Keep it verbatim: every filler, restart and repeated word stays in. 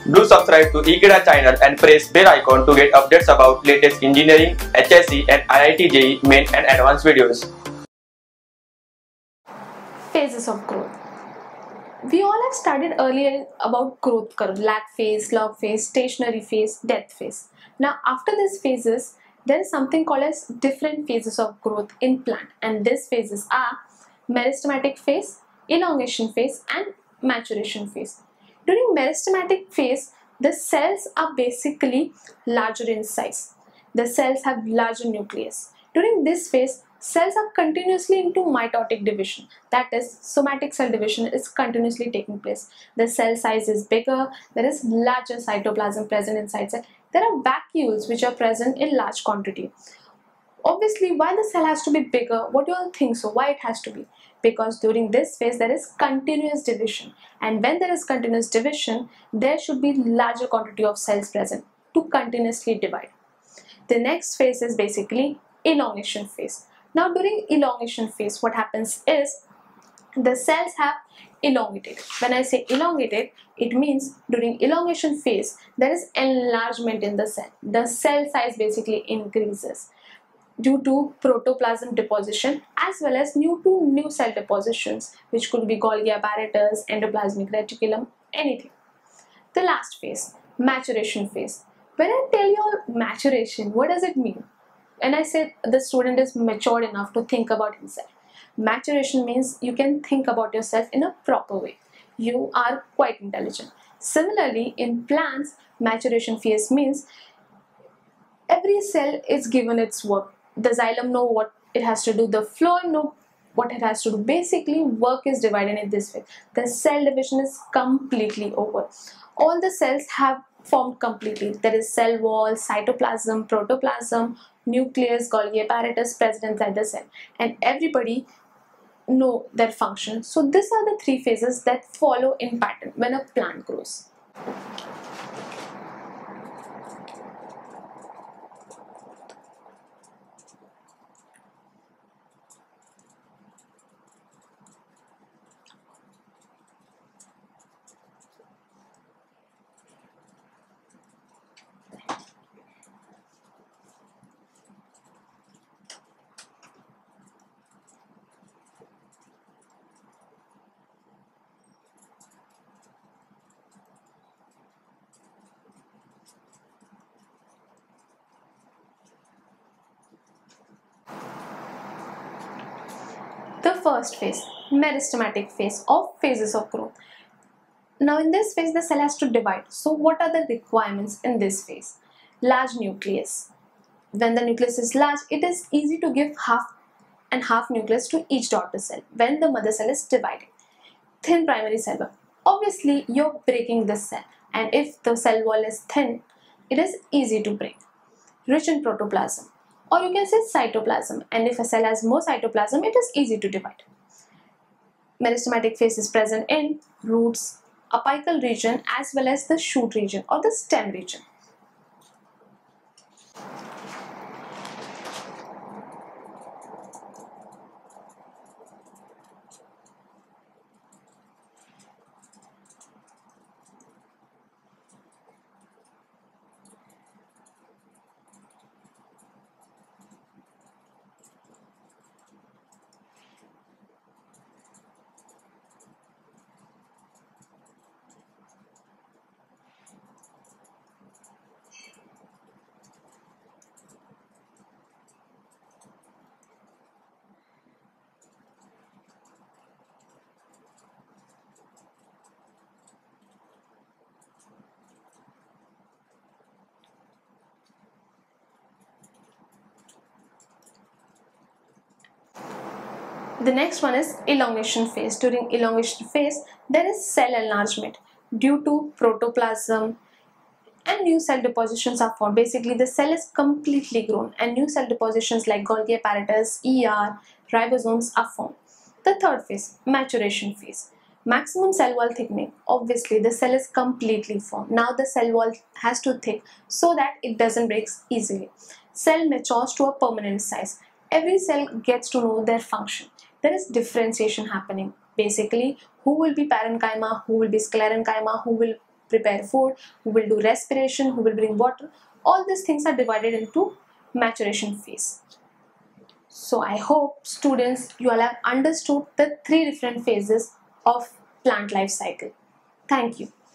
Do subscribe to Ekeeda channel and press bell icon to get updates about latest engineering, H S C and I I T J E E main and advanced videos. Phases of growth. We all have studied earlier about growth curve, lag phase, log phase, stationary phase, death phase. Now after these phases, there is something called as different phases of growth in plant, and these phases are meristematic phase, elongation phase and maturation phase. During meristematic phase, the cells are basically larger in size. The cells have larger nucleus. During this phase, cells are continuously into mitotic division, that is, somatic cell division is continuously taking place. The cell size is bigger, there is larger cytoplasm present inside cell. There are vacuoles which are present in large quantity. Obviously, why the cell has to be bigger? What do you all think so? Why it has to be? Because during this phase there is continuous division, and when there is continuous division, there should be larger quantity of cells present to continuously divide. The next phase is basically elongation phase. Now during elongation phase, what happens is the cells have elongated. When I say elongated, it means during elongation phase there is enlargement in the cell. The cell size basically increases due to protoplasm deposition as well as new to new cell depositions, which could be Golgi apparatus, endoplasmic reticulum, anything. The last phase, maturation phase. When I tell you all maturation, what does it mean? And I said the student is matured enough to think about himself. Maturation means you can think about yourself in a proper way. You are quite intelligent. Similarly, in plants, maturation phase means every cell is given its work. The xylem know what it has to do, the phloem know what it has to do. Basically, work is divided in this way. The cell division is completely over. All the cells have formed completely. There is cell wall, cytoplasm, protoplasm, nucleus, Golgi apparatus present inside the cell, and everybody know their function. So these are the three phases that follow in pattern when a plant grows. The first phase, meristematic phase or phases of growth. Now in this phase the cell has to divide. So what are the requirements in this phase? Large nucleus. When the nucleus is large, it is easy to give half and half nucleus to each daughter cell when the mother cell is divided. Thin primary cell wall. Obviously you're breaking this cell, and if the cell wall is thin, it is easy to break. Rich in protoplasm, or you can say cytoplasm, and if a cell has more cytoplasm, it is easy to divide. Meristematic phase is present in roots, apical region as well as the shoot region or the stem region. The next one is elongation phase. During elongation phase, there is cell enlargement due to protoplasm and new cell depositions are formed. Basically, the cell is completely grown and new cell depositions like Golgi apparatus, E R, ribosomes are formed. The third phase, maturation phase. Maximum cell wall thickening. Obviously, the cell is completely formed. Now the cell wall has to thick so that it doesn't break easily. Cell matures to a permanent size. Every cell gets to know their function. There is differentiation happening. Basically, who will be parenchyma, who will be sclerenchyma, who will prepare food, who will do respiration, who will bring water. All these things are divided into maturation phase. So I hope students, you all have understood the three different phases of plant life cycle. Thank you.